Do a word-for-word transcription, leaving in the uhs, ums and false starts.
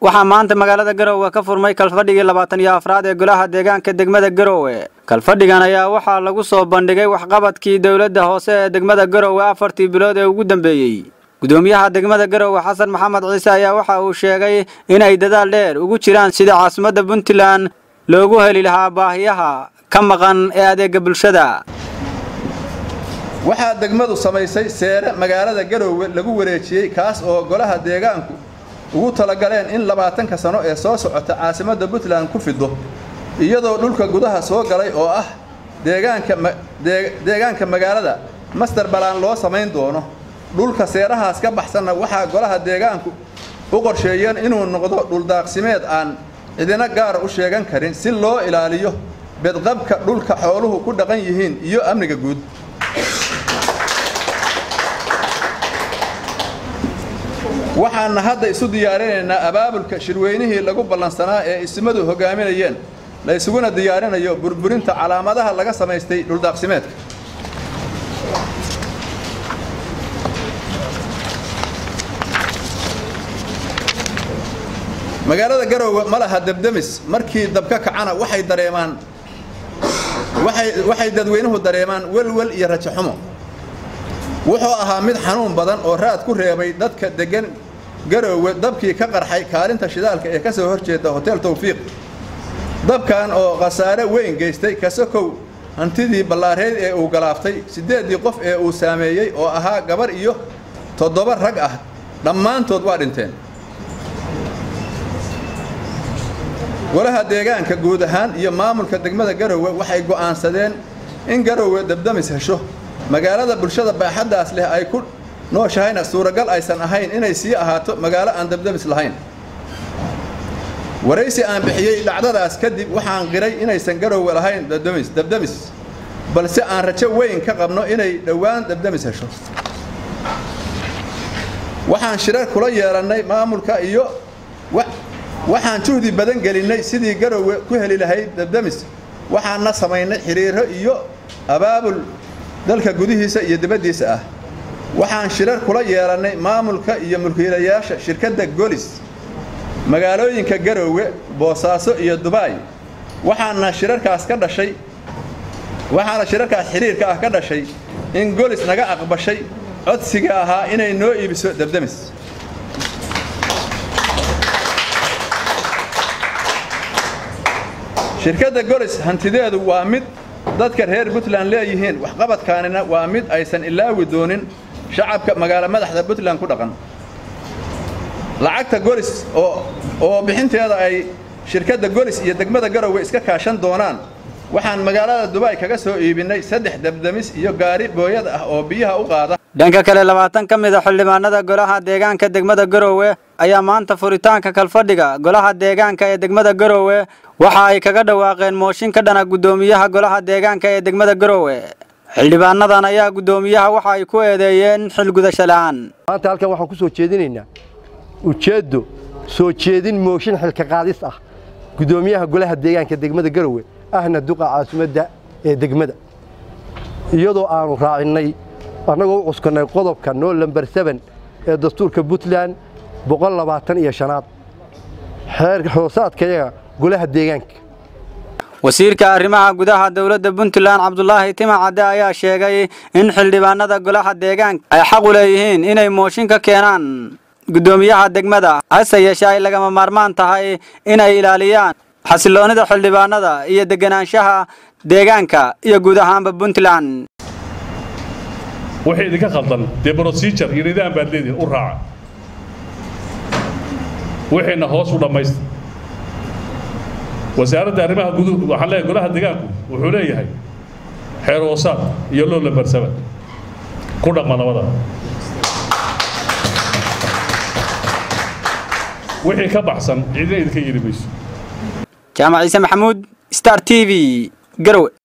waxaa maanta magaalada Garowe ka furmay kalfadhigii labaatan iyo afraad ee golaha deegaanka degmada Garowe. Kalfadhigan ayaa waxaa lagu soo bandhigay waxqabadkii dawladda hoose ee degmada Garowe afartii bilood ee ugu dambeeyay. Gudoomiyaha degmada Garowe Xasan Maxamed Ciise ayaa waxa uu sheegay in ay dadaal dheer ugu jiraan sida caasimadda Puntland loogu heli lahaa baahiyaha ka maqan ee adeegga bulshada. waxaa degmadu samaysay seere magaalada Garowe lagu wareejiyay kaas oo golaha deegaanku ugu talagaleen in labaatan ka sano ee soo socota caasimadda Puntland ku fido iyadoo dhulka gudaha soo galay oo ah deegaanka deegaanka magaalada master plan loo sameyn doono dhulka seerahaas ka baxsan waxa golaha deegaanku u qorsheeyeen inuu noqdo dhul daaqsimeed aan cidina gaar u sheegan karin si loo ilaaliyo bedqabka dhulka xooluhu ku dhaqan yihiin iyo amniga guud. waxaan hadda isu diyaarinaynaa abaabulka shirweynihii lagu ballansanaa ee ismadu hogaaminayeen la isuguna diyaarinayo burburinta calaamadaha laga samaystay dhul daaqsimeedka. magaalada Garowe malaha dabdamis markii dabka kacana waxay dareemaan waxay waxay dadweynuhu dareemaan walwal iyo rajo xumo. wuxuu ahaa mid xanuun badan oo raad ku reebay dadka degan Garowe dabkii ka qarxay kaalinta shidaalka ee ka soo horjeeda Hotel Tawfiiq. dabkan oo qasaare weyn geystay kasokow hantidii ballaareed ee uu galaaftay sideedii qof ee uu saameeyay oo ahaa gabar iyo toddoba rag ah dhammaantood waa dhinteen. golaha deegaanka guud ahaan iyo maamulka degmada Garowe waxay go'aansadeen in Garowe dabdamis hesho magaalada bulshada baaxadaas leh ay ku nooshahayna suuragal aysan ahayn inay sii ahaato magaalo aan dabdamis lahayn. waraysi aan bixiyay dhacdadaas kadib waxaan qiray inaysan Garowe lahayn dabdamis dabdamis balse aan rajo weyn ka qabno inay dhawaan dabdamis hesho. waxaan shirar kula yeelanay maamulka iyo waxaan juhdi badan gelinay sidii Garowe ku heli lahayd dabdamis waxaana sameynay xiriiro iyo abaabul dalka gudihiisa iyo dibaddiisa ah. waxaan shirar kula yeelanay maamulka iyo mulkiilayaasha shirkadda Golis magaalooyinka Garowe, Boosaaso iyo Dubai. waxaana shirarkaas ka dhashay waxaana shirarkaas xiriirka ah ka dhashay in Golis naga aqbashay codsiga ahaa inay noo iibiso dabdamis. shirkadda Golis hantideedu waa mid dadka reer Puntland leeyihiin waxqabadkaanina waa mid aysan ilaawi doonin shacabka magaala madaxda Puntland ku dhaqan. lacagta Golis oo oo bixinteeda ay shirkadda Golis iyo degmada Garowe iska kaashan doonaan waxaan magaalada Dubai kaga soo iibinay saddex dabdamis iyo gaari booyad ah oo biyaha u qaada. dhanka kale labaatan ka mid ah xildhibaanada golaha deegaanka degmada Garowe ayaa maanta furitaanka kalfadhiga golaha deegaanka ee degmada Garowe waxa ay kaga dhawaaqeen mooshin ka dhana gudoomiyaha golaha deegaanka ee degmada Garowe. xildhibaanadan ayaa gudoomiyaha waxa ay ku eedeeyeen xil gudasho la'aan. maanta halkan waxaan ku soo jeedinaynaa ujeedo soo jeedin mooshin xilka qaadis ah gudoomiyaha golaha deegaanka degmada Garowe ahna duqa caasimadda ee degmada iyadoo aanu raacinay annagoo u cuskanay qodobka no number seven ee dastuurka Puntland boqol labaatan iyo shan aad xeer hoosaadkayaga golaha deegaanka. wasiirka arrimaha gudaha dawladda Puntland Cabdullaahi Timacade ayaa sheegay in xildhibaanada golaha deegaanka ay xaq u leeyihiin inay mooshin ka keenaan gudoomiyaha degmada hase yeeshee ay lagama maarmaan tahay inay ilaaliyaan xasiloonida xildhibaanada iyo deganaanshaha deegaanka iyo guud ahaanba Puntland. waxay idinka qaldan dee procedure iyo nidaam baad leedihiin u raaca waxayna hoos u dhammaysta. wasaaradda arrimaha guduhu waxaan leeyahay golaha deegaanku wuxuu leeyahay xeer hoosaad iyo loo lambarsaba ku dhaqma labada. wixii ka baxsan cidina idinka yiri mayso. Jaamac Ciise Maxamuud Star T V Garowe.